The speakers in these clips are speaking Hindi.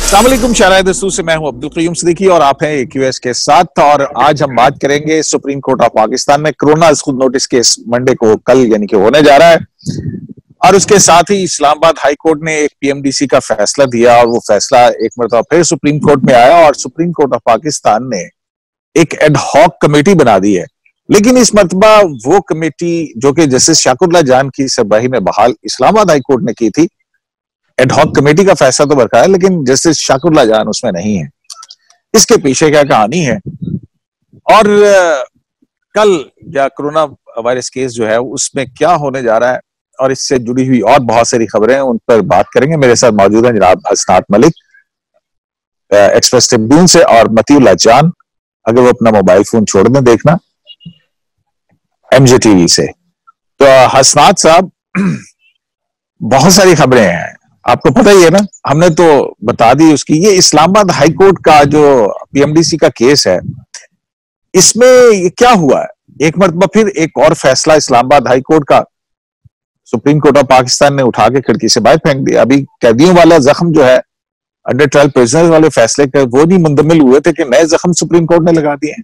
अस्सलाम वालेकुम, शाहराह दस्तूर से मैं हूं अब्दुल क़य्यूम सिद्दीकी और आप हैं AQS के साथ। और आज हम बात करेंगे सुप्रीम कोर्ट ऑफ पाकिस्तान में कोरोना खुद नोटिस केस मंडे को कल यानी कि होने जा रहा है, और उसके साथ ही इस्लामाबाद हाई कोर्ट ने एक PMDC का फैसला दिया और वो फैसला एक मरतबा फिर सुप्रीम कोर्ट में आया और सुप्रीम कोर्ट ऑफ पाकिस्तान ने एक एडहॉक कमेटी बना दी है। लेकिन इस मरतबा वो कमेटी जो कि जस्टिस शाकुरल्लाह जान की सरबराही में बहाल इस्लामाबाद हाई कोर्ट ने की थी, एडहॉक कमेटी का फैसला तो बरकरार है लेकिन जस्टिस शाकुरल्लाह जान उसमें नहीं है। इसके पीछे क्या कहानी है और कल या कोरोना वायरस केस जो है उसमें क्या होने जा रहा है और इससे जुड़ी हुई और बहुत सारी खबरें हैं, उन पर बात करेंगे। मेरे साथ मौजूद हैं जनाब हसनात मलिक एक्सप्रेस ट्रिब्यून से और मतीउल्लाह जान, अगर वो अपना मोबाइल फोन छोड़ दें देखना, MJTV से। तो हसनात साहब, बहुत सारी खबरें हैं, आपको पता ही है ना, हमने तो बता दी उसकी। ये इस्लामाबाद हाई कोर्ट का जो PMDC का केस है, इसमें ये क्या हुआ है? एक मरतबा फिर एक और फैसला इस्लामाबाद हाई कोर्ट का सुप्रीम कोर्ट ऑफ पाकिस्तान ने उठा के खिड़की से बाहर फेंक दिया। अभी कैदियों वाला जख्म जो है, अंडर ट्रायल प्रिजनर्स वाले फैसले के वो नहीं मुंदमिल हुए थे कि नए जख्म सुप्रीम कोर्ट ने लगा दिए हैं।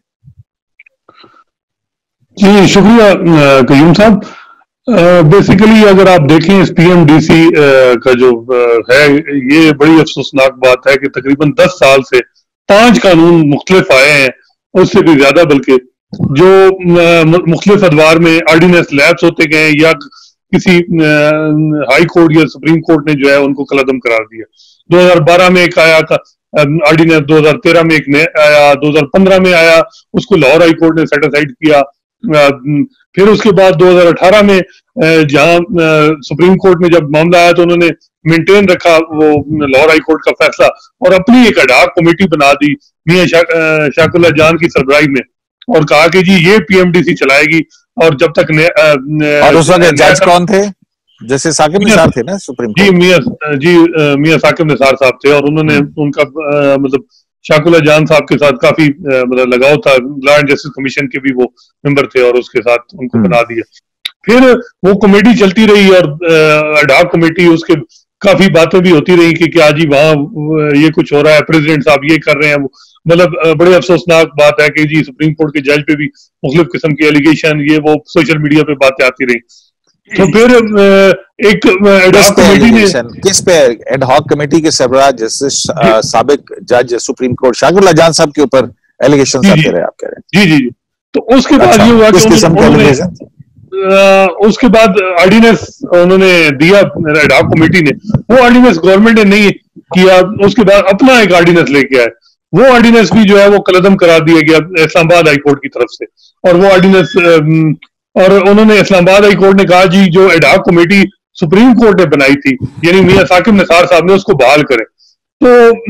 जी शुक्रिया कयूम साहब। बेसिकली अगर आप देखें इस PMDC का जो है, ये बड़ी अफसोसनाक बात है कि तकरीबन 10 साल से 5 कानून मुख्तलिफ आए हैं, उससे भी ज्यादा, बल्कि जो मुख्तलिफ अदवार में ऑर्डिनेंस लैप्स होते गए या किसी हाई कोर्ट या सुप्रीम कोर्ट ने जो है उनको कलअदम करार दिया। 2012 में एक आया ऑर्डिनेंस, 2013 में एक आया, 2015 में आया, उसको लाहौर हाई कोर्ट ने सेटिसाइड किया। फिर उसके बाद 2018 में जहां सुप्रीम कोर्ट में जब मामला आया तो उन्होंने मेंटेन रखा वो लाहौर हाई कोर्ट का फैसला और अपनी एक एडहॉक कमेटी बना दी मियां शाकुरल्लाह जान की सरबराही में, और कहा कि जी ये PMDC चलाएगी। और जब तक और उस वक्त जज कौन थे? जैसे साकिब निसार थे ना सुप्रीम कोर्ट? जी मियां साकिब निसार साहब थे, और उन्होंने उनका मतलब शाकुरल्लाह जान साहब के साथ काफी मतलब लगाव था। लॉ एंड जस्टिस कमीशन के भी वो मेंबर थे और उसके साथ उनको बना दिया। फिर वो कमेटी चलती रही और एडहॉक कमेटी, उसके काफी बातें भी होती रही कि क्या जी वहां ये कुछ हो रहा है, प्रेसिडेंट साहब ये कर रहे हैं। मतलब बड़े अफसोसनाक बात है कि जी सुप्रीम कोर्ट के जज पे भी मुख्तलिफ किस्म के एलिगेशन, ये वो सोशल मीडिया पे बातें आती रही। तो फिर एक एडहॉक कमेटी ने, किस पे एडहॉक कमेटी के सरबराह जस्टिस साबिक जज सुप्रीम कोर्ट शाकुरल्लाह जान साहब के ऊपर एलिगेशन आते रहे, आप कह रहे हैं? जी। तो उसके बाद ये हुआ कि उसके बाद ऑर्डिनेंस उन्होंने दिया एडहॉक कमेटी ने, वो ऑर्डिनेंस गवर्नमेंट ने नहीं किया। उसके बाद अपना एक ऑर्डिनेंस लेके आए, वो ऑर्डिनेंस भी जो है वो कलअदम करार दिया गया इस्लामाबाद हाई कोर्ट की तरफ से। और वो ऑर्डिनेंस और उन्होंने इस्लामाबाद हाई कोर्ट ने कहा जी जो एडहॉक कमेटी सुप्रीम कोर्ट ने बनाई थी, यानी मियां साकिब निसार साहब ने, उसको बहाल करें। तो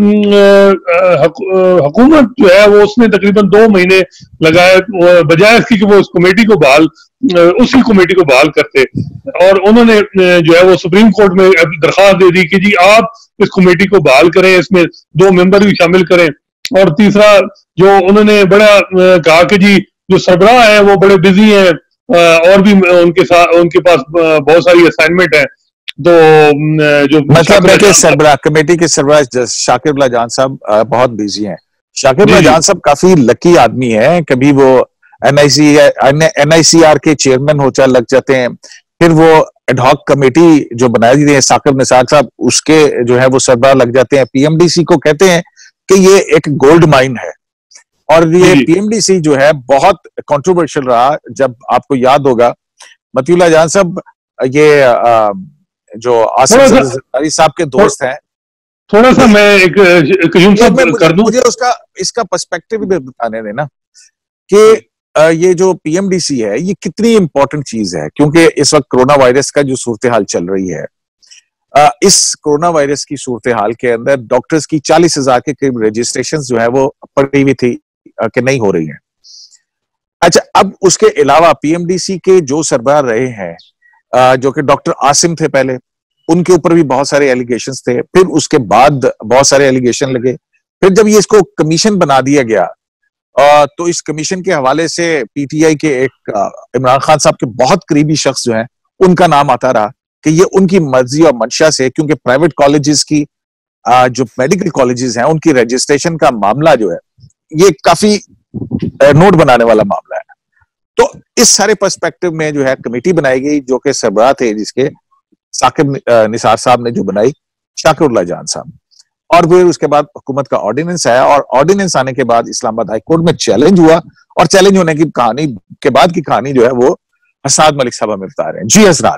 हुकूमत जो है वो उसने तकरीबन 2 महीने लगाए, बजाय इसकी कि वो उस कमेटी को बहाल, उसी कमेटी को बहाल करते। और उन्होंने जो है वो सुप्रीम कोर्ट में दरखास्त दे दी कि जी आप इस कमेटी को बहाल करें, इसमें 2 मेंबर भी शामिल करें। और तीसरा जो उन्होंने बड़ा कहा कि जी जो सरबराह है वो बड़े बिजी हैं, और भी उनके साथ उनके पास बहुत सारी असाइनमेंट है। तो जो मतलब है कि सरबराह कमेटी के सरबराह शाकिरल्लाह जान साहब बहुत बिजी हैं। शाकिरल्लाह जान साहब काफी लकी आदमी है, कभी वो NICR के चेयरमैन हो लग जाते हैं, फिर वो एडहॉक कमेटी जो बनाई गई है साकिब निसार साहब, उसके जो है वो सरबराह लग जाते हैं। PMDC को कहते हैं कि ये एक गोल्ड माइन है, और ये PMDC जो है बहुत कंट्रोवर्शियल रहा। जब आपको याद होगा मतीउल्लाह जान साहब, ये जो आसिफ जरदारी साहब के दोस्त हैं, थोड़ा सा मैं एक कर दूं, मुझे उसका इसका पर्सपेक्टिव भी बताने देना कि ये जो PMDC है ये कितनी इंपॉर्टेंट चीज है, क्योंकि इस वक्त कोरोना वायरस का जो सूरत हाल चल रही है, इस कोरोना वायरस की सूरत हाल के अंदर डॉक्टर्स की 40,000 के करीब रजिस्ट्रेशन जो है वो पड़ी हुई थी कि नहीं हो रही है। अच्छा, अब उसके अलावा PMDC के जो सरबराह रहे हैं, जो कि डॉक्टर आसिम थे पहले, उनके ऊपर भी बहुत सारे एलिगेशंस थे, फिर उसके बाद बहुत सारे एलिगेशन लगे। फिर जब ये इसको कमीशन बना दिया गया, तो इस कमीशन के हवाले से PTI के एक इमरान खान साहब के बहुत करीबी शख्स जो हैं, उनका नाम आता रहा कि ये उनकी मर्जी और मंशा से, क्योंकि प्राइवेट कॉलेजेस की जो मेडिकल कॉलेजेस हैं उनकी रजिस्ट्रेशन का मामला जो है ये काफी नोट बनाने वाला मामला है। तो इस सारे पर्सपेक्टिव में जो है कमेटी बनाई गई, जो कि सरबराह थे जिसके साकिब निसार साहब ने जो बनाई, शाकिरुल्लाह जान साहब, और फिर उसके बाद हुकूमत का ऑर्डिनेंस आया, और ऑर्डिनेंस आने के बाद इस्लामाबाद हाई कोर्ट में चैलेंज हुआ, और चैलेंज होने की कहानी के बाद की कहानी जो है वो हसनात मलिक साहब हमें बता रहे हैं। जी हसनात।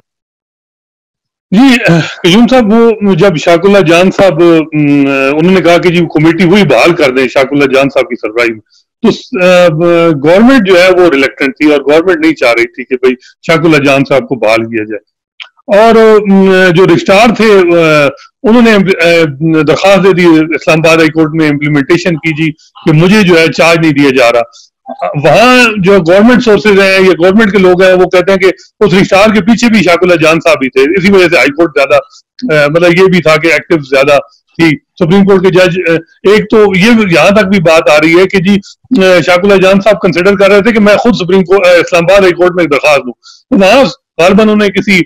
जी कयूम साहब, वो जब शाकिरुल्लाह जान साहब उन्होंने कहा कि जी कमेटी वही बहाल कर दें शाकिरुल्लाह जान साहब की सरबराही में, तो गवर्नमेंट जो है वो रिलेक्टेंट थी और गवर्नमेंट नहीं चाह रही थी कि भाई शाकिरुल्लाह जान साहब को बहाल किया जाए। और जो रजिस्ट्रार थे उन्होंने दरखास्त दे दी इस्लामाबाद हाई कोर्ट में, इम्प्लीमेंटेशन की जी कि मुझे जो है चार्ज नहीं दिया जा रहा। वहां जो गवर्नमेंट सोर्सेज हैं या गवर्नमेंट के लोग हैं वो कहते हैं कि उस रजिस्ट्रार के पीछे भी शाकिरुल्लाह जान साहब ही थे, इसी वजह से हाईकोर्ट ज्यादा मतलब ये भी था कि एक्टिव ज्यादा थी। सुप्रीम कोर्ट के जज एक तो ये यहां तक भी बात आ रही है कि जी शाकिरुल्लाह जान साहब कंसिडर कर रहे थे कि मैं खुद supreme court Islamabad high court में दरखास्त दूं, तो वहां गालिबन उन्होंने किसी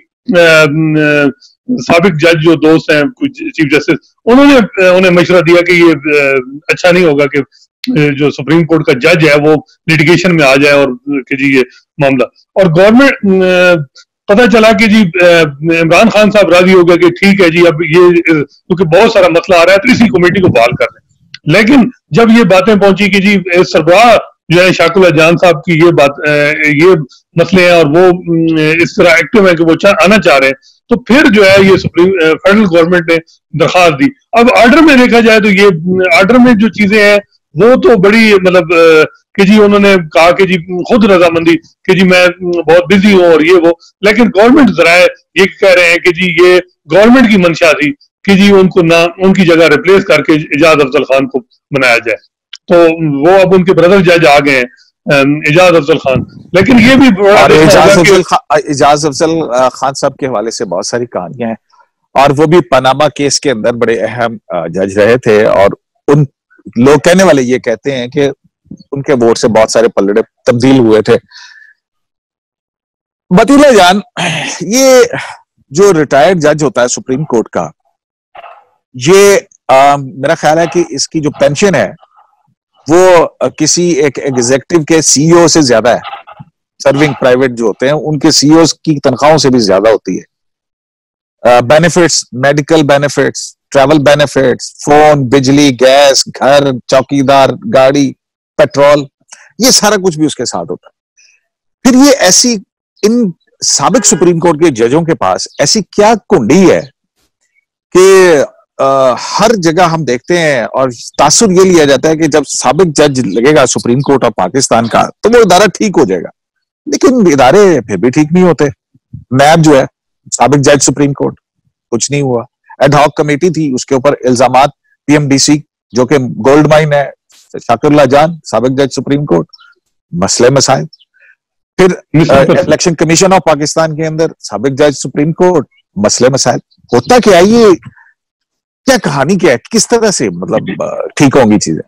साबिक जज जो दोस्त हैं चीफ जस्टिस, उन्होंने उन्हें मशवरा दिया कि ये अच्छा नहीं होगा कि जो सुप्रीम कोर्ट का जज है वो लिटिगेशन में आ जाए और कि जी ये मामला। और गवर्नमेंट पता चला कि जी इमरान खान साहब राजी हो गए कि ठीक है जी अब ये क्योंकि बहुत सारा मसला आ रहा है तो इसी कमेटी को बहाल कर दें। लेकिन जब ये बातें पहुंची कि जी सरबराह जो है शाकिरुल्लाह जान साहब की ये मसले हैं और वो इस तरह एक्टिव है कि वो आना चाह रहे हैं, तो फिर जो है ये फेडरल गवर्नमेंट ने दरखास्त दी। अब ऑर्डर में देखा जाए तो ये ऑर्डर में जो चीजें हैं वो तो बड़ी मतलब कि जी उन्होंने कहा कि जी खुद रजामंदी कि जी मैं बहुत बिजी हूँ और ये वो, लेकिन गवर्नमेंट जराए ये कह रहे हैं कि जी ये गवर्नमेंट की मंशा थी कि जी उनको ना उनकी जगह रिप्लेस करके इजाज अफजल खान को बनाया जाए। तो वो अब उनके ब्रदर जज आ गए हैं इजाज अफजल खान, लेकिन ये भी इजाज अफजल खान साहब के हवाले से बहुत सारी कहानियां हैं, और वो भी पनामा केस के अंदर बड़े अहम जज रहे थे, और उन लोग कहने वाले ये कहते हैं कि उनके वोट से बहुत सारे पलड़े तब्दील हुए थे। बतूला जान, ये जो रिटायर्ड जज होता है सुप्रीम कोर्ट का, ये मेरा ख्याल है कि इसकी जो पेंशन है वो किसी एक एग्जीक्यूटिव के सीईओ से ज्यादा है। सर्विंग प्राइवेट जो होते हैं उनके सीईओ की तनख्वाहों से भी ज्यादा होती है। Benefits, medical benefits, travel benefits, phone, बिजली, गैस, घर, चौकीदार, गाड़ी, पेट्रोल, ये सारा कुछ भी उसके साथ होता है। फिर ये ऐसी इन साबिक सुप्रीम कोर्ट के जजों के पास ऐसी क्या कुंडी है कि हर जगह हम देखते हैं और तासुर ये लिया जाता है कि जब साबिक जज लगेगा सुप्रीम कोर्ट ऑफ पाकिस्तान का तो वो इदारा ठीक हो जाएगा, लेकिन इदारे फिर भी ठीक नहीं होते। नैब जो है साबिक जज सुप्रीम कोर्ट, कुछ नहीं हुआ। एडहॉक कमेटी थी, उसके ऊपर इल्जामात, पीएमडीसी जो कि गोल्ड माइन है, शाकिरुल्लाह जान साबिक जज सुप्रीम कोर्ट, मसले मसाइल। फिर इलेक्शन कमीशन ऑफ पाकिस्तान के अंदर साबिक जज सुप्रीम कोर्ट, मसले मसाइल। होता क्या है, ये क्या कहानी क्या है, किस तरह से मतलब ठीक होंगी चीजें?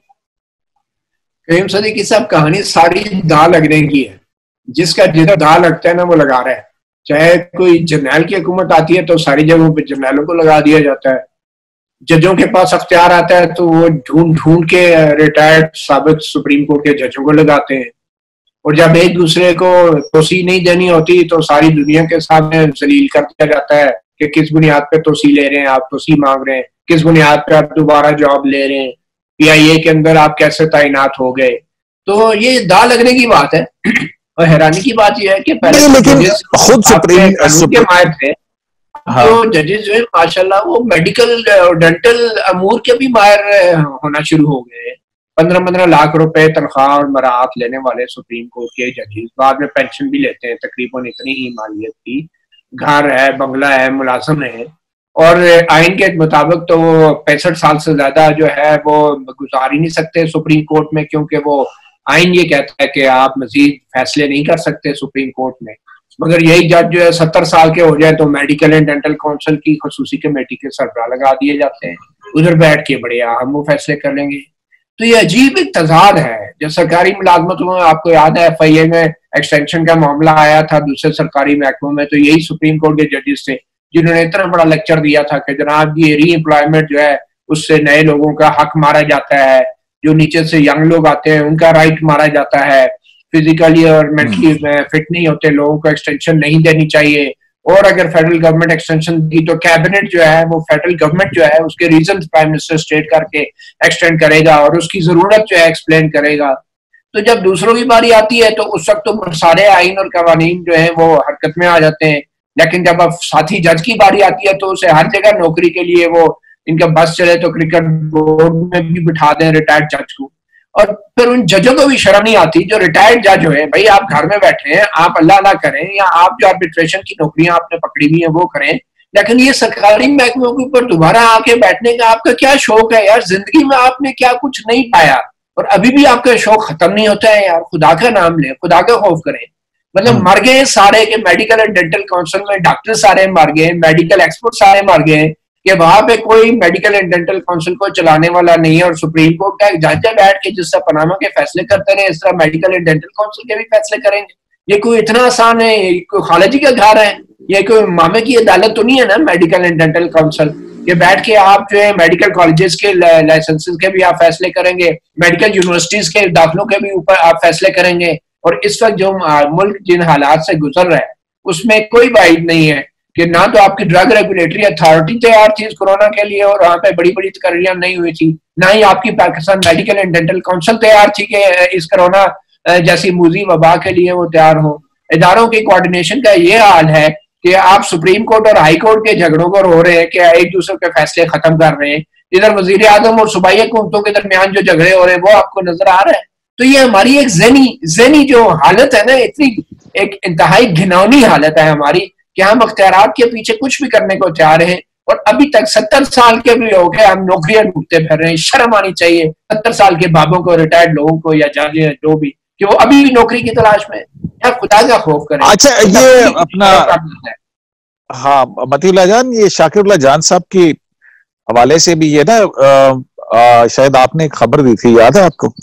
करीम सदीकी साहब, कहानी सारी दा लगने की है। जिसका जिधर दा लगता है ना वो लगा रहा है। चाहे कोई जर्नैल की हुकूमत आती है तो सारी जगहों पे जर्नैलों को लगा दिया जाता है। जजों के पास अख्तियार आता है तो वो ढूंढ ढूंढ के रिटायर्ड साबिक सुप्रीम कोर्ट के जजों को लगाते हैं, और जब एक दूसरे को तोसी नहीं देनी होती तो सारी दुनिया के सामने जलील कर दिया जाता है कि किस बुनियाद पे तोसी ले रहे हैं आप, तोसी मांग रहे हैं, किस बुनियाद पे आप दोबारा जॉब ले रहे हैं, पीआईए के अंदर आप कैसे तैनात हो गए। तो ये दा लगने की बात है। और हैरानी की बात यह है कि पहले लेकिन खुद सुप्रीम माहिर थे, तो जजेस जो है माशाल्लाह वो मेडिकल और डेंटल अमूर के भी माहिर होना शुरू हो गए। 15-15 लाख रुपए तनख्वाह और मराहत लेने वाले सुप्रीम कोर्ट के जजेस बाद में पेंशन भी लेते हैं, तकरीबन इतनी ही मालियत की, घर है, बंगला है, मुलाजिम है, और आइन के मुताबिक तो वो 65 साल से ज्यादा जो है वो गुजार ही नहीं सकते सुप्रीम कोर्ट में, क्योंकि वो आइन ये कहता है कि आप मजीद फैसले नहीं कर सकते सुप्रीम कोर्ट में। मगर यही जज जो है 70 साल के हो जाए तो मेडिकल एंड डेंटल काउंसिल की खसूसी कमेटी के सरबराह लगा दिए जाते हैं, उधर बैठ के बड़े अहम वो फैसले कर लेंगे। तो ये अजीब एक तजाद है। जो सरकारी मुलाजमतों में आपको याद है FIA में एक्सटेंशन का मामला आया था दूसरे सरकारी महकमों में, तो यही सुप्रीम कोर्ट के जजेस थे जिन्होंने इतना बड़ा लेक्चर दिया था कि जनाब ये री एम्प्लॉयमेंट जो है उससे नए लोगों का हक मारा जाता है, जो नीचे से यंग लोग आते हैं उनका राइट मारा जाता है, फिजिकली और मेंटली फिट नहीं होते लोगों को एक्सटेंशन नहीं देनी चाहिए। और अगर फेडरल गवर्नमेंट एक्सटेंशन दी तो कैबिनेट जो है वो फेडरल गवर्नमेंट जो है उसके रीजन प्राइम मिनिस्टर स्टेट करके एक्सटेंड करेगा और उसकी जरूरत जो है एक्सप्लेन करेगा। तो जब दूसरों की बारी आती है तो उस वक्त तो सारे आइन और कवानीन जो है वो हरकत में आ जाते हैं, लेकिन जब अब साथी जज की बारी आती है तो उसे हर जगह नौकरी के लिए वो इनका बस चले तो क्रिकेट बोर्ड में भी बिठा दें रिटायर्ड जज को। और फिर उन जजों को भी शर्म नहीं आती जो रिटायर्ड जज है, भाई आप घर में बैठे हैं, आप अल्लाह अल्लाह करें या आप जो आर्बिट्रेशन की नौकरियां आपने पकड़ी हुई है वो करें, लेकिन ये सरकारी महकमों के ऊपर दोबारा आके बैठने का आपका क्या शौक है यार? जिंदगी में आपने क्या कुछ नहीं पाया और अभी भी आपका शौक खत्म नहीं होता है यार। खुदा का नाम लें, खुदा का खौफ करें। मतलब मर गए सारे के मेडिकल एंड डेंटल काउंसिल में डॉक्टर सारे मर गए, मेडिकल एक्सपर्ट सारे मर गए कि वहां पे कोई मेडिकल एंड डेंटल काउंसिल को चलाने वाला नहीं है और सुप्रीम कोर्ट का एक जज बैठ के जिस तरह पनामा के फैसले करते रहे इस तरह मेडिकल एंड डेंटल काउंसिल के भी फैसले करेंगे। ये कोई इतना आसान है? ये कोई खालिजी का घर है? ये कोई मामे की अदालत तो नहीं है ना मेडिकल एंड डेंटल काउंसिल के बैठ के आप जो है मेडिकल कॉलेजेस के लाइसेंसेस के भी आप फैसले करेंगे, मेडिकल यूनिवर्सिटीज के दाखिलों के भी ऊपर आप फैसले करेंगे। और इस वक्त जो मुल्क जिन हालात से गुजर रहा है उसमें कोई वाइड नहीं है कि ना तो आपकी ड्रग रेगुलेटरी अथॉरिटी तैयार थी इस कोरोना के लिए और वहां पे बड़ी बड़ी तकरीरियां नहीं हुई थी, ना ही आपकी Pakistan medical and dental council तैयार थी कि इस कोरोना जैसी मूजी वबा के लिए वो तैयार हो। इदारों के कोऑर्डिनेशन का ये हाल है कि आप सुप्रीम कोर्ट और हाई कोर्ट के झगड़ों को रो रहे हैं कि एक दूसरे के फैसले खत्म कर रहे हैं, इधर वजीर आजम और सूबाई हुकूमतों के दरमियान जो झगड़े हो रहे हैं वो आपको नजर आ रहा है। तो ये हमारी एक ज़हनी जो हालत है ना, इतनी एक इंतहाई घिनौनी हालत है हमारी कि हम अख्तियारात के पीछे कुछ भी करने को तैयार हैं और अभी तक 70 साल के भी हो गए हम नौकरियां ढूंढते फिर रहे हैं। शर्म आनी चाहिए 70 साल के बाबों को, रिटायर्ड लोगों को या जज जो भी, कि वो अभी भी नौकरी की तलाश में यार खुदा का खौफ करें। अच्छा ये अपना हाँ मतीउल्लाह जान, ये शाकिरुल्लाह जान साहब के हवाले से भी ये ना शायद आपने एक खबर दी थी, याद है आपको?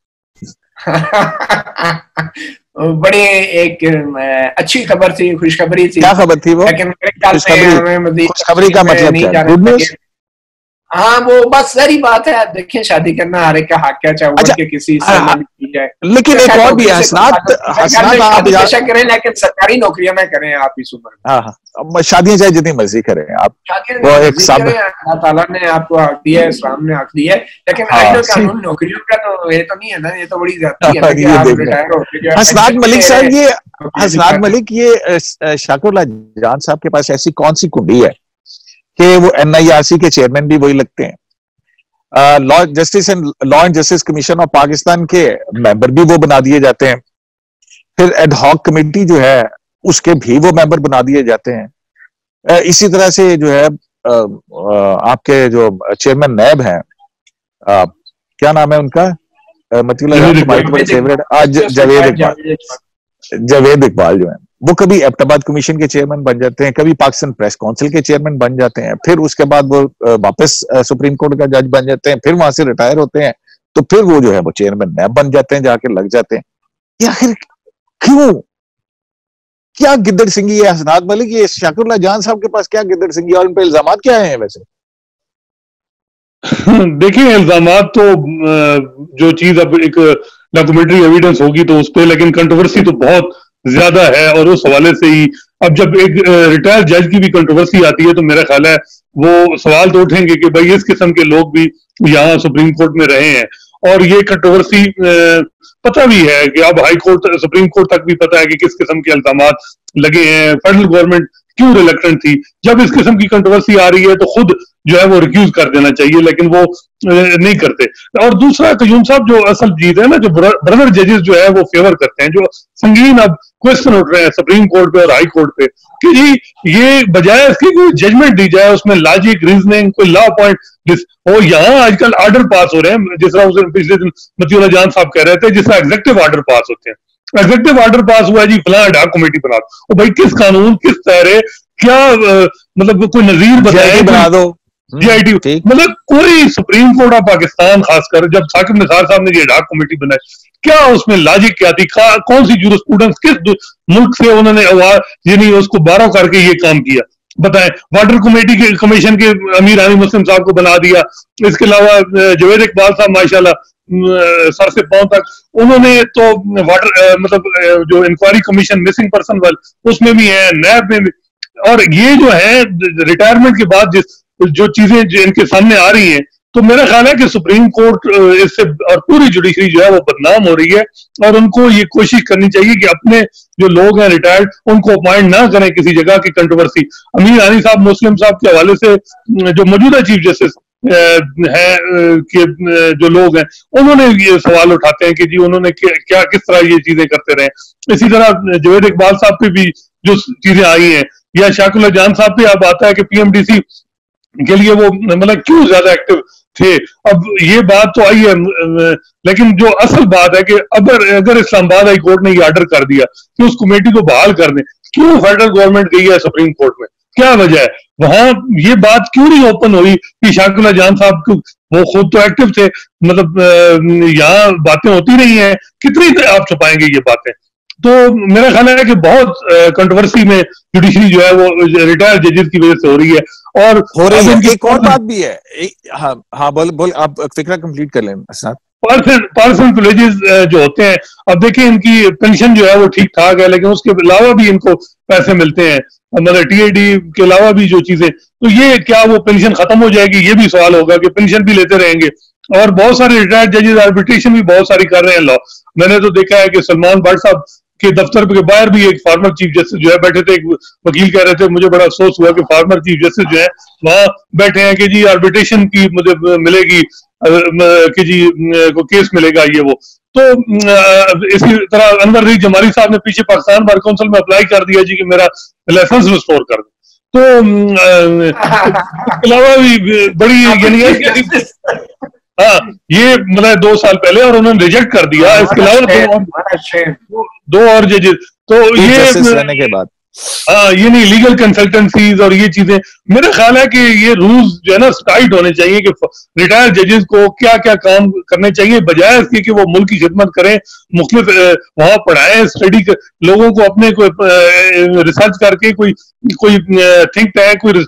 बड़ी एक अच्छी खबर थी, खुशखबरी थी। क्या खबर थी वो? लेकिन खुशखबरी का मतलब क्या? Good news? हाँ वो बस सारी बात है, देखिए शादी करना हर एक का हक है, चाहे उम्र के किसी से की जाए। लेकिन एक और भी हसनात आप करें लेकिन सरकारी नौकरियां में करें आप इस उम्र में। हाँ शादियां चाहे जितनी मर्जी करें आप, वो एक सब अल्लाह ताला ने आपको हक दिया है, इस्लाम ने हक दिया है, लेकिन आइनल कानून नौकरियों का तो ये तो नहीं है ना, ये तो बड़ी ज्यादती है कि आप रिटायर हो। हसनात मलिक साहब, ये हसनात मलिक, ये शाकिरुल्लाह जान साहब के पास ऐसी कौन सी कुंडी है कि वो NIRC के चेयरमैन भी वही लगते हैं, law and justice commission of Pakistan के मेंबर भी वो बना दिए जाते हैं, फिर एडहॉक कमेटी जो है उसके भी वो मेंबर बना दिए जाते हैं। इसी तरह से जो है आपके जो चेयरमैन नैब हैं, क्या नाम है उनका? मतीउल्लाह फेवरेट आज जावेद इकबाल जो है वो कभी एबटाबाद कमीशन के चेयरमैन बन जाते हैं, कभी पाकिस्तान प्रेस काउंसिल के चेयरमैन बन जाते हैं, फिर उसके बाद वो वापस सुप्रीम कोर्ट का जज बन जाते हैं, फिर वहां से रिटायर होते हैं, तो फिर वो जो है वो चेयरमैन नैब बन जाते हैं, जाके लग जाते हैं। ये आखिर क्यों? क्या गिद्दड़ सिंगी है हसनात मलिक? ये शाकिरुल्लाह जान साहब के पास क्या गिद्दड़ सिंगी और उन पे इल्जाम क्या है वैसे? देखिए इल्जामात तो जो चीज अब एक डॉक्यूमेंट्री एविडेंस होगी तो उस पर, लेकिन कंट्रोवर्सी तो बहुत ज्यादा है और उस हवाले से ही अब जब एक रिटायर्ड जज की भी कंट्रोवर्सी आती है तो मेरा ख्याल है वो सवाल तो उठेंगे कि भाई इस किस्म के लोग भी यहाँ सुप्रीम कोर्ट में रहे हैं और ये कंट्रोवर्सी पता भी है कि अब हाई कोर्ट सुप्रीम कोर्ट तक भी पता है कि किस किस्म के इल्जामात लगे हैं। फेडरल गवर्नमेंट क्यों रिलक्टेंट थी? जब इस किस्म की कंट्रोवर्सी आ रही है तो खुद जो है वो रिक्यूज कर देना चाहिए, लेकिन वो नहीं करते। और दूसरा कयूम साहब जो असल चीज है ना, जो ब्रदर जजेस जो है वो फेवर करते हैं, जो संगीन अब क्वेश्चन उठ रहे हैं सुप्रीम कोर्ट पे और हाई कोर्ट पे कि जी ये बजाय इसकी कोई जजमेंट दी जाए उसमें लॉजिक रीजनिंग कोई लॉ पॉइंट और यहाँ आजकल ऑर्डर पास हो रहे हैं, जिस तरह उस दिन पिछले दिन मतीउल्लाह जान साहब कह रहे थे, जिस तरह एग्जेक्टिव ऑर्डर पास होते हैं, एग्जेक्टिव ऑर्डर पास हुआ जी फलां एडहॉक कमेटी बना दो। भाई किस कानून किस तरह क्या मतलब कोई नजीर बताए बना दो GIT, मतलब कोई सुप्रीम कोर्ट ऑफ पाकिस्तान खासकर जब साकिब निसार साहब ने ये एडहॉक कमेटी बनाई, क्या उसमें लॉजिक क्या थी? कौन सी जूरिस्प्रूडेंस किस मुल्क से उन्होंने यानी उसको बारो करके ये काम किया? बताएं, वाटर कमेटी कमीशन के अमीर आनी मुस्लिम साहब को बना दिया। इसके अलावा जवेद इकबाल साहब माशाल्लाह सर से पांव तक, उन्होंने तो वाटर मतलब जो इंक्वायरी कमीशन मिसिंग पर्सन वाले उसमें भी है, नैब में भी। और ये जो है रिटायरमेंट के बाद जो चीजें जो इनके सामने आ रही हैं, तो मेरा ख्याल है कि सुप्रीम कोर्ट इससे और पूरी जुडिशरी जो है वो बदनाम हो रही है। और उनको ये कोशिश करनी चाहिए कि अपने जो लोग हैं रिटायर्ड उनको अपॉइंट ना करें किसी जगह की कंट्रोवर्सी। अमीर आनी साहब मुस्लिम साहब के हवाले से जो मौजूदा चीफ जस्टिस है कि जो लोग हैं उन्होंने ये सवाल उठाते हैं कि जी उन्होंने क्या किस तरह ये चीजें करते रहे। इसी तरह जवेद इकबाल साहब पे भी जो चीजें आई हैं, या शाकिल जान साहब पे अब आता है कि पीएमडीसी के लिए वो मतलब क्यों ज्यादा एक्टिव थे। अब ये बात तो आई है, लेकिन जो असल बात है कि अगर इस्लामाबाद हाई कोर्ट ने ये ऑर्डर कर दिया कि उस कमेटी को बहाल कर दें, क्यों फेडरल गवर्नमेंट गई है सुप्रीम कोर्ट में, क्या वजह है? वहां ये बात क्यों नहीं ओपन हुई कि शाकिल जान साहब को, वो खुद तो एक्टिव थे, मतलब यहाँ बातें होती रही हैं, कितनी आप छुपाएंगे ये बातें? तो मेरा ख्याल है कि बहुत कंट्रोवर्सी में जुडिशरी जो है वो रिटायर्ड जजेस की वजह से हो रही है। और हो रही है। एक और बात भी है, हाँ बोल आप फिक्रा कंप्लीट कर लें। पर्सन प्रिविलेजेस जो होते हैं, अब देखिए इनकी पेंशन जो है वो ठीक ठाक है, लेकिन उसके अलावा भी इनको पैसे मिलते हैं, मतलब टीएडी के अलावा भी जो चीजें, तो ये क्या वो पेंशन खत्म हो जाएगी? ये भी सवाल होगा कि पेंशन भी लेते रहेंगे। और बहुत सारे रिटायर्ड जजेस आर्बिट्रेशन भी बहुत सारी कर रहे हैं लॉ। मैंने तो देखा है कि सलमान भट्ट साहब के दफ्तर के बाहर भी एक फॉर्मर चीफ जस्टिस जो है बैठे थे। एक वकील कह रहे थे, मुझे बड़ा अफसोस हुआ कि फॉर्मर चीफ जस्टिस जो है वहां बैठे हैं कि जी आर्बिट्रेशन की मुझे मिलेगी कि जी को केस मिलेगा ये वो। तो इसी तरह अनवर रईस जमाली साहब ने पीछे पाकिस्तान बार काउंसिल में अप्लाई कर दिया जी कि मेरा लाइसेंस रिस्टोर कर दो। तो इसके अलावा भी बड़ी यानी हाँ, ये मतलब 2 साल पहले और उन्होंने रिजेक्ट कर दिया। इसके अलावा दो और जजेस, तो ये रहने के बाद हाँ, ये नहीं लीगल कंसल्टेंसीज और ये चीजें, मेरा ख्याल है कि ये रूल्स जो है ना टाइट होने चाहिए कि रिटायर्ड जजेस को क्या क्या काम करने चाहिए, बजाय इसके कि वो मुल्क की खिदमत करें, मुख्तलिफ वहां पढ़ाएं, स्टडी लोगों को अपने कोई रिसर्च करके कोई थिंक टैंक कोई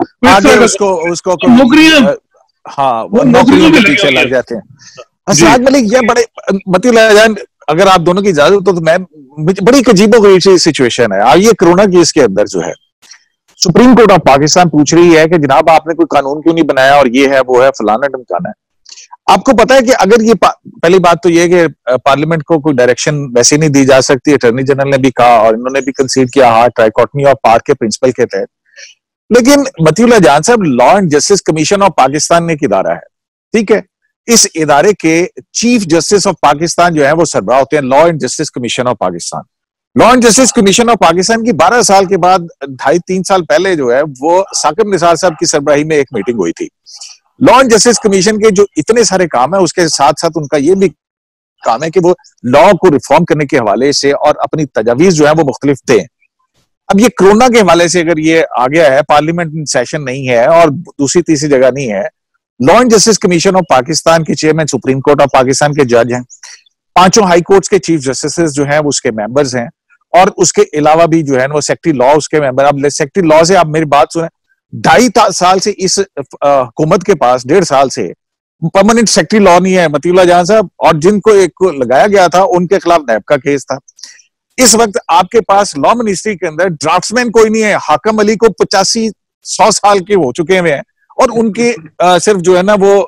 उसको नौकरियां, हाँ वो नौकरियों के पीछे लग जाते हैं। असद मलिक, ये बड़े मतलब अगर आप दोनों की इजाजत हो तो मैं, बड़ी अजीबोगरीब सी सिचुएशन है। ये कोरोना केस के अंदर जो है सुप्रीम कोर्ट ऑफ पाकिस्तान पूछ रही है कि जनाब आपने कोई कानून क्यों नहीं बनाया, और ये है वो है फलाना ढमकाना है। आपको पता है कि अगर ये पहली बात तो ये है कि पार्लियामेंट को कोई डायरेक्शन वैसे नहीं दी जा सकती। अटॉर्नी जनरल ने भी कहा और इन्होंने भी कंसीड किया, हाँ, ट्राइकोटमी ऑफ पावर के प्रिंसिपल के तहत। लेकिन मतीउल्लाह जान साहब, law and justice commission of Pakistan ने एक इदारा है, ठीक है। इस इदारे के चीफ जस्टिस ऑफ पाकिस्तान जो है वो सरबराह होते हैं law and justice commission of Pakistan. Law and justice commission of Pakistan की 12 साल के बाद 2.5-3 साल पहले जो है वो साकिब निसार साहब की सरबराही में एक मीटिंग हुई थी। लॉ एंड जस्टिस कमीशन के जो इतने सारे काम है उसके साथ साथ उनका ये भी काम है कि वो लॉ को रिफॉर्म करने के हवाले से और अपनी तजावीज जो है वो मुख्तलिफ दें। अब ये कोरोना के हवाले से अगर ये आ गया है, पार्लियामेंट सेशन नहीं है और दूसरी तीसरी जगह नहीं है, law and justice commission of Pakistan के chairman supreme court of Pakistan के जज हैं, 5 हाई कोर्ट्स के चीफ जस्टिस जो हैं वो उसके मेंबर्स हैं, और उसके अलावा भी जो है वो सेक्रेटरी लॉ उसके मेंबर। अब सेक्रेटरी लॉ से आप मेरी बात सुने, 2.5 साल से इस हुकूमत के पास 1.5 साल से परमानेंट सेक्रेटरी लॉ नहीं है मतीउल्लाह जान साहब, और जिनको एक लगाया गया था उनके खिलाफ नैब का केस था। इस वक्त आपके पास लॉ मिनिस्ट्री के अंदर ड्राफ्ट्समैन कोई नहीं है। हाकम अली को 85-100 साल के हो चुके हुए हैं और उनके सिर्फ जो है ना वो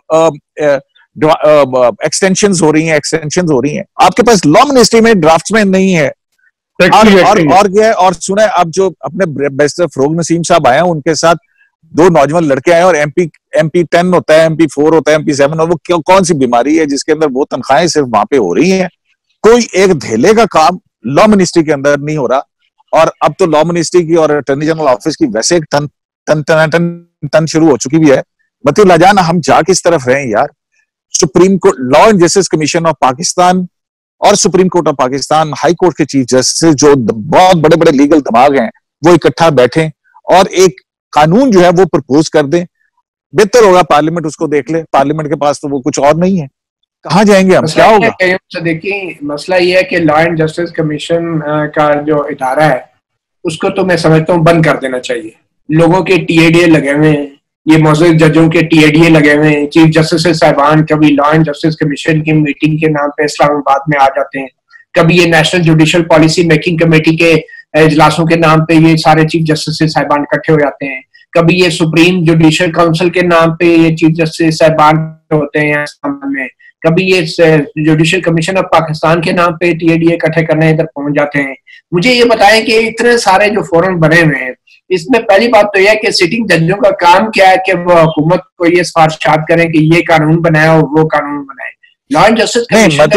एक्सटेंशंस हो रही हैं। आपके पास लॉ मिनिस्ट्री में ड्राफ्ट्समैन नहीं है। और क्या है, और सुना है अब जो अपने बैरिस्टर फरोग नसीम साहब आए हैं उनके साथ 2 नौजवान लड़के आए, और MP 10 होता है, MP 4 होता है, MP 7, और वो कौन सी बीमारी है जिसके अंदर वो तनख्वाहें सिर्फ वहां पे हो रही हैं। कोई एक धेले का काम लॉ मिनिस्ट्री के अंदर नहीं हो रहा। और अब तो लॉ मिनिस्ट्री की और अटॉर्नी जनरल ऑफिस की वैसे एक तन शुरू हो चुकी भी है। मतीउल्लाह जान, हम जा किस तरफ रहे हैं यार? Supreme court, law and justice commission of Pakistan और supreme court of Pakistan, high court के चीफ जस्टिस जो बहुत बड़े बड़े लीगल दिमाग हैं वो इकट्ठा बैठे और एक कानून जो है वो प्रपोज कर दें। बेहतर होगा पार्लियामेंट उसको देख ले। पार्लियामेंट के पास तो वो कुछ और नहीं है, कहाँ जाएंगे हम, क्या होगा? देखिए, मसला ये है कि लॉ एंड जस्टिस कमीशन का जो इदारा है उसको तो मैं समझता हूँ बंद कर देना चाहिए। लोगों के TADA लगे हुए हैं, ये मौजूद जजों के TADA लगे हुए हैं, चीफ जस्टिस साहिबान कभी लॉ एंड जस्टिस कमीशन की मीटिंग के नाम पे इस्लामाबाद में आ जाते हैं, कभी ये national judicial policy making committee के इजलासों के नाम पे ये सारे चीफ जस्टिस साहिबान इकट्ठे हो जाते हैं, कभी ये सुप्रीम जुडिशल काउंसिल के नाम पे ये चीफ जस्टिस साहिबान होते हैं में, कभी ये जुडिशल कमीशन ऑफ पाकिस्तान के नाम पे TADA इकट्ठे करने इधर पहुंच जाते हैं। मुझे ये बताएं कि इतने सारे जो फोरम बने हुए हैं, इसमें पहली बात तो यह कि सिटिंग जजों का काम क्या है कि वो हुकूमत को ये सिफारिशात करें कि ये कानून बनाए और वो कानून बनाए। लॉ एंड जस्टिस कमीशन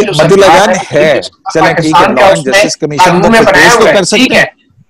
है,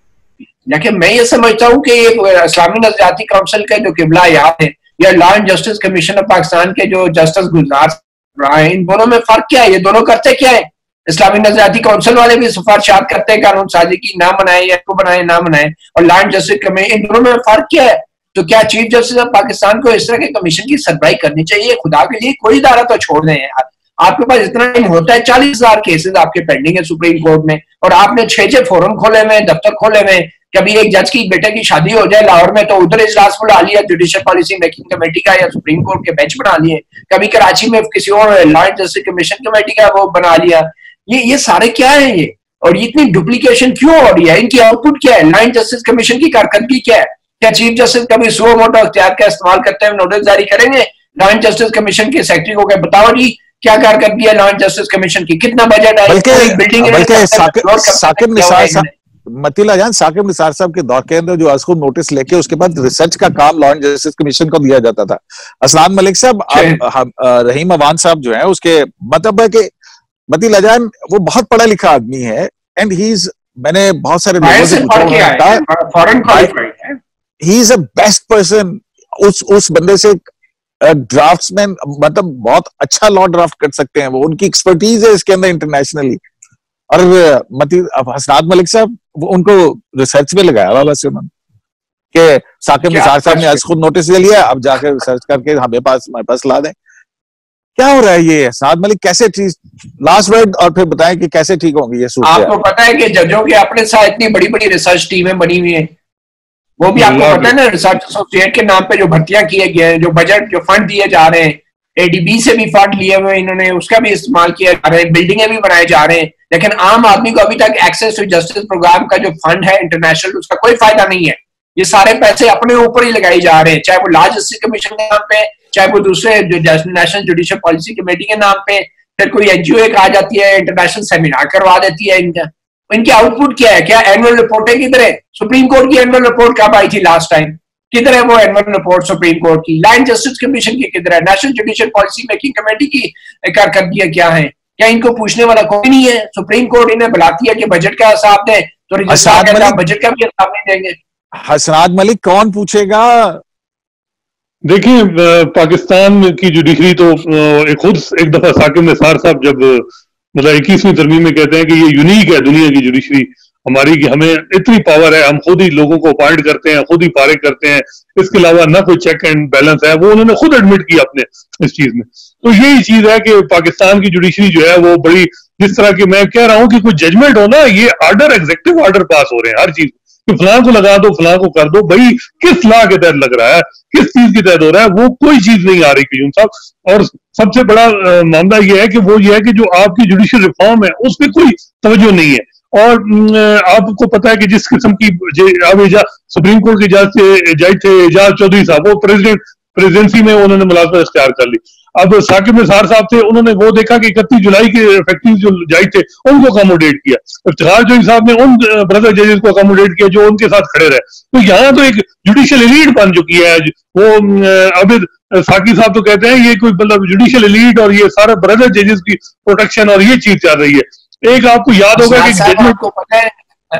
लेकिन मैं ये समझता हूँ कि इस्लामी नजरियाती काउंसिल के जो किबला याद है या law and justice commission of Pakistan के जो जस्टिस गुलजार रहा है, इन दोनों में फर्क क्या है? ये दोनों करते क्या है? इस्लामी नजरियाती काउंसिल वाले भी सिफारिशात करते हैं कानून साजी की, ना बनाए या इसको बनाए ना बनाए, और लॉ एंड जस्टिस कमीशन, इन दोनों में फर्क क्या है? तो क्या चीफ जस्टिस ऑफ पाकिस्तान को इस तरह के कमीशन की सरबराही करनी चाहिए? खुदा के लिए कोई इदारा तो छोड़ दें यार, आपके पास इतना टाइम होता है, 40,000 केसेस आपके पेंडिंग है सुप्रीम कोर्ट में, और आपने 6 फोरम खोले हुए, दफ्तर खोले हुए। कभी एक जज की बेटे की शादी हो जाए लाहौर में तो उधर इजलास बुला लिया जुडिशियल पॉलिसी मेकिंग कमेटी का या सुप्रीम कोर्ट के बेंच बना लिए, कभी कराची में किसी और law and justice commission committee का वो बना लिया। ये सारे क्या है ये, और ये इतनी डुप्लीकेशन क्यों हो रही है? इनकी आउटपुट क्या है? लॉ एंड जस्टिस कमीशन की कारकर्दगी क्या है? क्या चीफ जस्टिस कभी सुओ मोटो अख्तियार का इस्तेमाल करते हुए नोटिस जारी करेंगे लॉ एंड जस्टिस कमीशन के सेक्रेटरी को? बताओ जी क्या कारकर्दगी है लॉ एंड जस्टिस कमीशन की, कितना बजट है? बिल्डिंग मतीला जान साकिब निसार साहब के दौर के अंदर जो आज को नोटिस लेके उसके बाद रिसर्च का काम लॉ एंड जस्टिस कमीशन को दिया जाता था। असलान मलिक साहब, रहीम अवान साहब जो है उसके मतलब है कि मतीला जान वो बहुत पढ़ा लिखा आदमी है, एंड ही इज, मैंने बहुत सारे लोगों से पूछा, he is a best person. उस बंदे से ड्राफ्ट्समैन मतलब बहुत अच्छा लॉ ड्राफ्ट कर सकते हैं, वो उनकी एक्सपर्टीज है इसके अंदर इंटरनेशनली। और हसनात मलिक साहब वो उनको रिसर्च में लगाया हुआ बस उन्होंने कि साकिब निसार साहब ने आज खुद नोटिस ले लिया, अब जाकर रिसर्च करके हमारे पास ला दें। क्या हो रहा है ये हसनात मलिक? कैसे चीज, लास्ट वर्ड और फिर बताएं कि कैसे ठीक होंगी ये सूरत? आपको पता है कि जजों के अपने साथ इतनी बड़ी बड़ी रिसर्च टीमें बनी हुई है, वो भी आपको पता है ना, रिसर्च एसोसिएट के नाम पे जो भर्तियां किए गए हैं, जो बजट जो फंड दिए जा रहे हैं, ADB से भी फंड लिए हुए इन्होंने, उसका भी इस्तेमाल किया जा रहा है, बिल्डिंगें भी बनाए जा रहे हैं, लेकिन आम आदमी को अभी तक एक्सेस टू जस्टिस प्रोग्राम का जो फंड है इंटरनेशनल, उसका कोई फायदा नहीं है। ये सारे पैसे अपने ऊपर ही लगाए जा रहे हैं, चाहे वो लॉ जस्टिस कमीशन के नाम पे, चाहे वो दूसरे जो नेशनल जुडिशियल पॉलिसी कमेटी के नाम पे, फिर कोई NGO एक आ जाती है इंटरनेशनल सेमिनार करवा देती है। इनकी आउटपुट क्या है? क्या एनुअल रिपोर्टें किधर है? सुप्रीम कोर्ट की एनुअल रिपोर्ट कब आई थी लास्ट टाइम? किधर है वो एनुअल रिपोर्ट सुप्रीम कोर्ट की? लॉ एंड जस्टिस कमीशन की किधर है? National judicial policy making committee की कारकर्दगियां क्या है? क्या इनको पूछने वाला कोई नहीं है? सुप्रीम कोर्ट इन्हें बुलाती है कि बजट का हिसाब दें, तो रजिस्ट्रार बजट का भी हिसाब नहीं देंगे। हसनात मलिक कौन पूछेगा? देखिए, पाकिस्तान की जुडिशरी तो खुद एक दफा साकिब निसार साहब जब मतलब 21वीं तरमीम में कहते हैं कि ये यूनिक है दुनिया की जुडिशरी हमारी, कि हमें इतनी पावर है, हम खुद ही लोगों को अपॉइंट करते हैं, खुद ही फारिग करते हैं, इसके अलावा ना कोई चेक एंड बैलेंस है, वो उन्होंने खुद एडमिट किया अपने इस चीज में। तो यही चीज है कि पाकिस्तान की जुडिशरी जो है वो बड़ी, जिस तरह की मैं कह रहा हूं कि कोई जजमेंट हो ना, ये ऑर्डर, एग्जीक्यूटिव ऑर्डर पास हो रहे हैं हर चीज कि फलां को लगा दो, फलां को कर दो। भाई किस लॉ के तहत लग रहा है, किस चीज के तहत हो रहा है, वो कोई चीज नहीं आ रही क्यूम साहब। और सबसे बड़ा मामला ये है कि वो ये है कि जो आपकी जुडिशियल रिफॉर्म है उस पर कोई तवज्जो नहीं है। और आपको पता है कि जिस किस्म की अब सुप्रीम कोर्ट के जज थे एजाज चौधरी साहब, वो प्रेसिडेंसी में उन्होंने मुलाजमत इख्तियार कर ली। अब साकिब निसार साहब थे, उन्होंने वो देखा कि 31 जुलाई के इफेक्टिव जो जज थे उनको अकोमोडेट किया। इफ्तिखार जोई साहब ने उन ब्रदर जजेस को अकोमोडेट किया जो उनके साथ खड़े रहे। तो यहाँ तो एक जुडिशियल एलीट बन चुकी है वो। अब साकी साहब तो कहते हैं ये कोई मतलब जुडिशियल एलीट और ये सारा ब्रदर जजेस की प्रोटेक्शन और ये चीज चल रही है। एक आपको याद होगा कि जजमेंट को पता है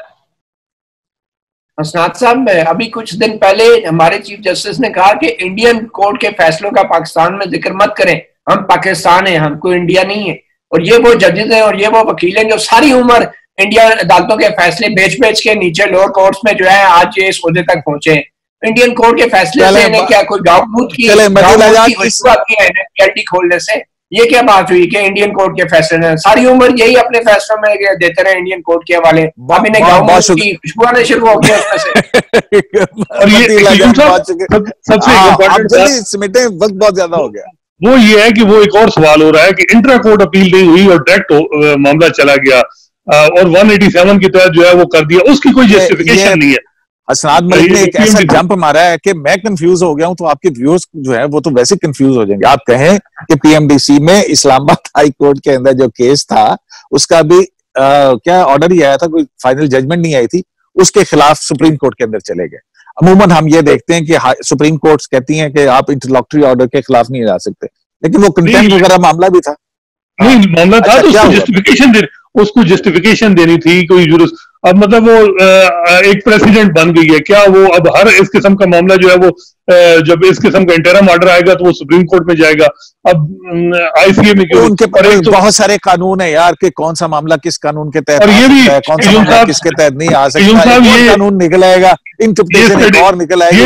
हसनात साहब, अभी कुछ दिन पहले हमारे चीफ जस्टिस ने कहा कि इंडियन कोर्ट के फैसलों का पाकिस्तान में जिक्र मत करें, हम पाकिस्तान है, हमको इंडिया नहीं है। और ये वो जजेस हैं और ये वो वकील हैं जो सारी उम्र इंडिया अदालतों के फैसले बेच बेच के नीचे लोअर कोर्ट्स में जो है आज ये इस ओहदे तक पहुंचे। इंडियन कोर्ट के फैसले से क्या कोई गाँव की खोलने से? ये क्या बात हुई कि इंडियन कोर्ट के फैसले ने सारी उम्र यही अपने फैसलों में देते रहे इंडियन कोर्ट के हवाले, अब इन्हें गाँव की खुशबू आने शुरू हो गया उसमें से। और ये सबसे समेटे वक्त बहुत ज्यादा हो गया। वो ये है कि वो एक और सवाल हो रहा है कि इंट्रा कोर्ट अपील नहीं हुई और डायरेक्ट मामला चला गया और 187 के तहत जो है वो कर दिया, उसकी कोई जस्टिफिकेशन नहीं है। हसनात मलिक ने एक ऐसा जंप मारा है कि मैं कंफ्यूज हो गया हूं, तो आपके व्यूअर्स जो है वो तो वैसे कंफ्यूज हो जाएंगे। आप कहें कि पीएमडीसी में इस्लामाबाद हाई कोर्ट के अंदर जो केस था उसका भी क्या ऑर्डर ही आया था, कोई फाइनल जजमेंट नहीं आई थी, उसके खिलाफ सुप्रीम कोर्ट के अंदर चले गए। अमूमन हम ये देखते हैं कि सुप्रीम कोर्ट कहती हैं कि आप इंटरलॉक्टरी ऑर्डर के खिलाफ नहीं जा सकते, लेकिन वो कंटेम्प्ट वगैरह मामला भी था। नहीं मामला था तो उसको जस्टिफिकेशन देनी थी कोई जुरिस। अब मतलब वो एक प्रेसिडेंट बन गई है क्या वो? अब हर इस किस्म का मामला जो है वो जब इस किस्म का इंटरम ऑर्डर आएगा तो वो सुप्रीम कोर्ट में जाएगा। अब आईसीए में क्यों? उनके पर तो बहुत सारे कानून है यार कि कौन सा मामला किस कानून के तहत, और ये भी कौन सा मामला किसके तहत नहीं आ सकता, ये कानून निकल आएगा, इंटरप्रिटेशन और निकल आएगी।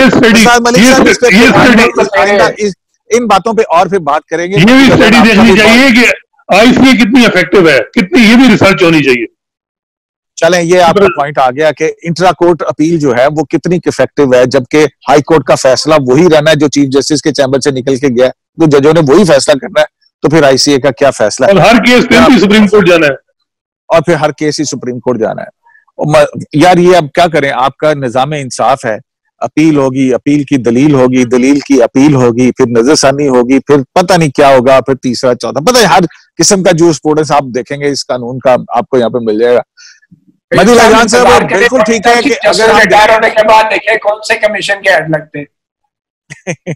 इन बातों पे और फिर बात करेंगे। ये भी स्टडी देखनी चाहिए कि आईसीए कितनी इफेक्टिव है, कितनी, ये भी रिसर्च होनी चाहिए। चलें, ये आपका पॉइंट आ गया कि इंट्रा कोर्ट अपील जो है वो कितनी इफेक्टिव है, जबकि हाई कोर्ट का फैसला वही रहना है जो चीफ जस्टिस के चैम्बर से निकल के गया, तो जजों ने वही फैसला करना है, तो फिर आईसीए का क्या फैसला है? और हर केस पे भी सुप्रीम कोर्ट जाना है, और फिर हर केस ही सुप्रीम कोर्ट जाना है। यार ये अब क्या करें, आपका निजाम इंसाफ है, अपील होगी, अपील की दलील होगी, दलील की अपील होगी, फिर नजरसानी होगी, फिर पता नहीं क्या होगा, फिर तीसरा चौथा, पता है हर किस्म का जूरिस्प्रूडेंस आप देखेंगे इस कानून का आपको यहाँ पे मिल जाएगा। मदीला जान साहब बिल्कुल ठीक है कि अगर आप रिटायर होने के बाद देखें कौन से कमीशन के हेड लगते हैं।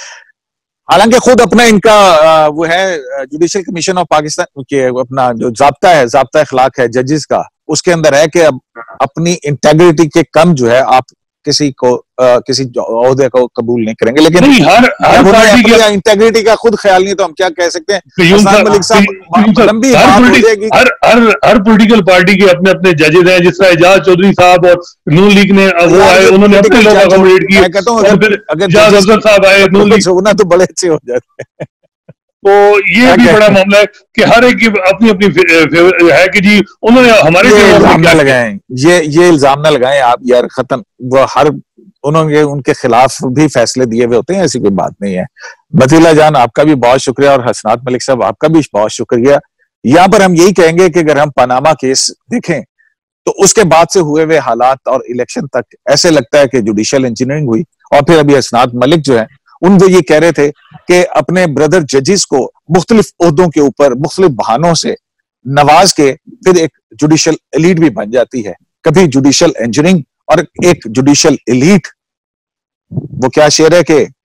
हालांकि खुद अपना इनका वो है जुडिशियल कमीशन ऑफ पाकिस्तान के अपना जो जाब्ता है, जाब्ता अखलाक है जजेस का, उसके अंदर है कि अब अपनी इंटेग्रिटी के कम जो है आप किसी को किसी ओहदे को कबूल नहीं करेंगे, लेकिन हर पार्टी की इंटेग्रिटी का खुद ख्याल नहीं तो हम क्या कह सकते हैं। हसन मलिक साहब लंबी बात हो जाएगी। हर पॉलिटिकल पार्टी के अपने अपने जजेस हैं, जिस तरह एजाज चौधरी साहब और नून लीग ने वो आए, उन्होंने अपने लोग अकोमोडेट किए। मैं कहता हूं अगर एजाज अफजल साहब आए, नून लीग होना तो बड़े अच्छे हो जाते हैं। तो ये भी बड़ा मामला है कि हर एक की अपनी अपनी है कि जी उन्होंने हमारे इल्जाम न लगाएं, ये इल्जाम न लगाएं आप यार, खत्म। वो हर उन्होंने उनके खिलाफ भी फैसले दिए हुए होते हैं, ऐसी कोई बात नहीं है। मतीला जान आपका भी बहुत शुक्रिया और हसनात मलिक साहब आपका भी बहुत शुक्रिया। यहाँ पर हम यही कहेंगे कि अगर हम पनामा केस देखें तो उसके बाद से हुए हुए हालात और इलेक्शन तक ऐसे लगता है कि जुडिशियल इंजीनियरिंग हुई। और फिर अभी हसनात मलिक जो है उन वो ये कह रहे थे कि अपने ब्रदर जजेस को मुख्तलिफ ओहदों के ऊपर मुख्तलिफ बहानों से नवाज के फिर एक जुडिशियल एलीट भी बन जाती है, कभी जुडिशियल इंजीनियरिंग और एक जुडिशियल एलीट। वो क्या शेर है कि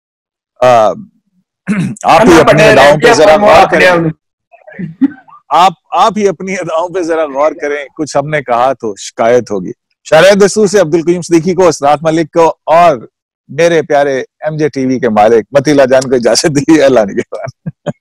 आप ही अपनी अदाओं पे जरा गौर करें, आप ही अपनी अदाओं पे जरा गौर करें, कुछ हमने कहा तो शिकायत होगी। शरह दस्तूर से अब्दुल कयूम सिद्दीकी को, हसनात मलिक को और मेरे प्यारे एमजे टीवी के मालिक मतीला जान को इजाजत दी। अल्लाह निगहबान।